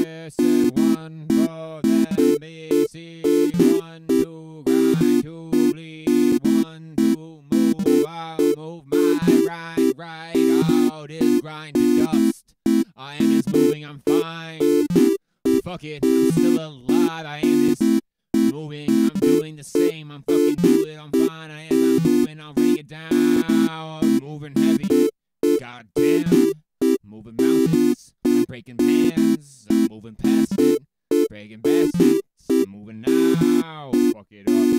Listen, one, go, then B, C, 1, 2, grind, 2, bleed, 1, 2, move, I'll move my right, out is grind to dust. I am just moving, I'm fine. Fuck it, I'm still alive, I am just moving, I'm doing the same, I'm fucking do it, I'm fine, I am, I'm moving, I'll bring it down, I'm moving heavy, goddamn, moving mountains, I'm breaking pans, I'm moving past it, breaking baskets, I'm moving now, fuck it up.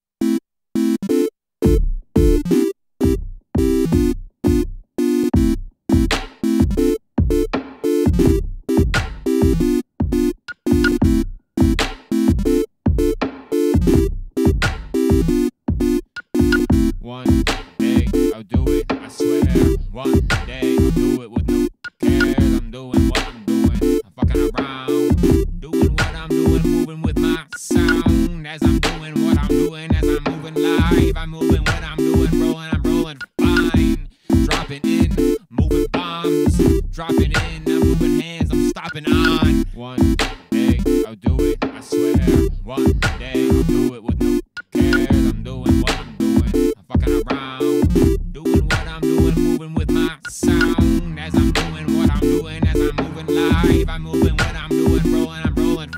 One day I'll do it, I swear. One day I'll do it with no cares. I'm doing what I'm doing, I'm fucking around. Doing what I'm doing, moving with my sound. As I'm doing what I'm doing, as I'm moving live. I'm moving what I'm doing, rolling, I'm rolling fine. Dropping in, moving bombs. Dropping in, I'm moving hands, I'm stopping on. One day I'll do it, I swear. One day I'll do it with no cares. I'm doing what I'm doing, I'm fucking around. Doing what I'm doing, moving with my sound. As I'm doing what I'm doing, as I'm moving live. I'm moving what I'm doing, rolling, I'm rolling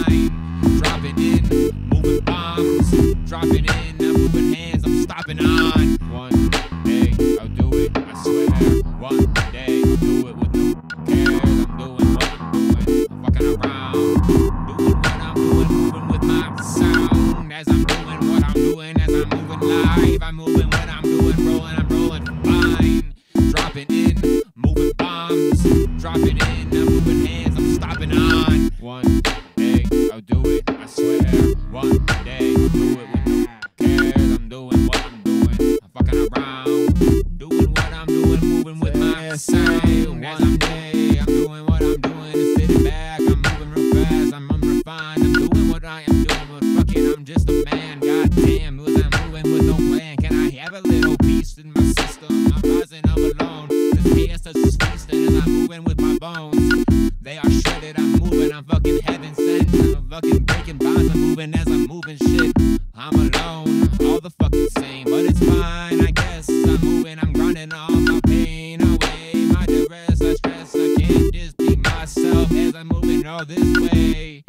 fine. Dropping in, moving bombs. Dropping in, I'm moving hands, I'm stopping on. One day I'll do it, I swear. One day I'll do it with no cares. I'm doing what I'm doing, I'm fucking around. Doing what I'm doing, moving with my sound. As I'm doing what I'm doing, as I'm moving live. I'm moving what I'm doing, rolling, I'm rolling fine. Dropping in, moving bombs. Dropping in, I'm moving hands, I'm stopping on. One day I'll do it, I swear. One day I'll do it with no cares. I'm doing what I'm doing, I'm fucking around. Doing what I'm doing, moving with my sound. One day I'm doing what I'm doing and sitting back. I'm moving real fast, I'm unrefined. I'm doing what I am doing, but fuck it, I'm just a man. Goddamn, was I'm moving with no plan. Can I have a little peace in my system? I'm rising up alone. This chaos is feasting as I'm moving with my bones. They are shredded, I'm moving, I'm fucking heaven sent. I'm fucking breaking bonds, I'm moving as I'm moving shit. I'm alone, all the fucking same, but it's fine, I guess. I'm moving, I'm grinding all my pain away. My duress, I stress, I can't just be myself as I'm moving all this way.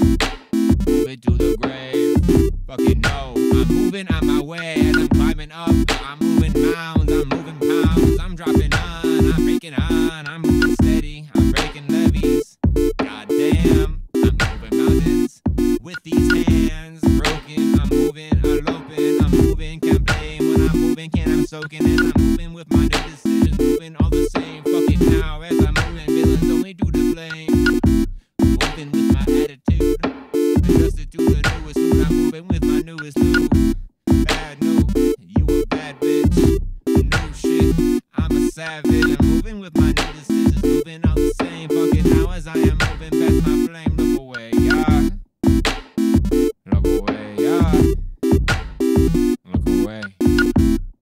Moving to the grave, fucking no. I'm moving on my way as I'm climbing up. I'm moving mounds, I'm moving pounds. I'm dropping on, I'm breaking on. I'm moving steady, I'm breaking levees. Goddamn, I'm moving mountains with these hands broken. I'm moving, eloping, I'm moving. Can't blame when I'm moving, can I'm soaking as I'm moving with my new decisions. Moving all the same, fuck it now as I'm moving. Villains only do the blame. Moving with my attitude, adjusted to the newest mood. I'm moving with my newest new. Bad new, you a bad bitch. New shit, I'm a savage. I'm moving with my new